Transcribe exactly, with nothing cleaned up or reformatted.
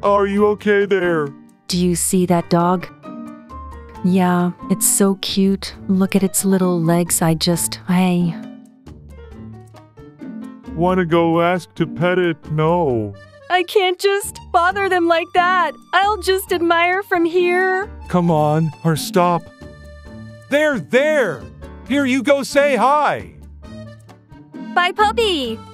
Are you okay there? Do you see that dog? Yeah, it's so cute. Look at its little legs. I just, hey. Wanna go ask to pet it? No. I can't just bother them like that. I'll just admire from here. Come on, or stop. There, there! Here, you go say hi! Bye, puppy.